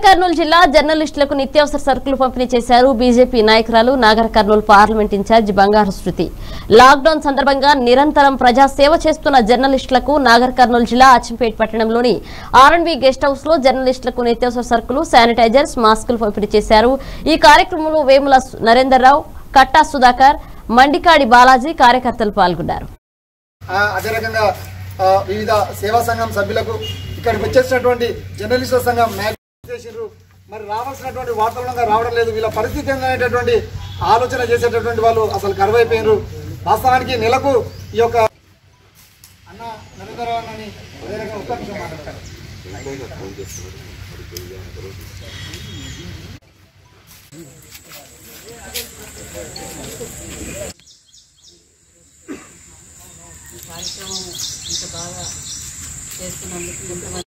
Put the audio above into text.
కర్నూలు జిల్లా జర్నలిస్టులకు నిత్యావసర సరుకులు పంపిణీ చేశారు బీజేపీ నాయకురాలు నాగర్ కర్నూలు పార్లమెంట్ ఇన్ఛార్జ్ బంగారు శృతి. లాక్డౌన్ సందర్భంగా నిరంతరం ప్రజాసేవ చేస్తున్న జర్నలిస్టులకు నాగర్ కర్నూలు జిల్లా అచ్చంపేట పట్టణంలోని ఆర్ఎండ్బి గెస్ట్ హౌస్ లో జర్నలిస్టులకు నిత్యావసర సరుకులు, శానిటైజర్స్, మాస్కులు పంపిణీ చేశారు. ఈ కార్యక్రమంలో వేముల నరేందర్ రావు, కట్టా సుధాకర్, మండికాడి బాలాజీ కార్యకర్తలు పాల్గొన్నారు. వివిధ సేవా సంఘం సభ్యులకు ఇక్కడికి వచ్చేసినటువంటి జర్నలిస్టుల సంఘం మరి రావాల్సినటువంటి వాతావరణంగా రావడం లేదు. వీళ్ళ పరిస్థితి ఏంటనేటటువంటి ఆలోచన చేసేటటువంటి వాళ్ళు అసలు కరువైపోయినారు. వాస్తవానికి నెలకు ఈ యొక్క అన్న నరేంద్రరావు అని ఒక్క నిమిషం మాట్లాడతారు. కార్యక్రమం ఇంత బాగా చేస్తున్నందుకు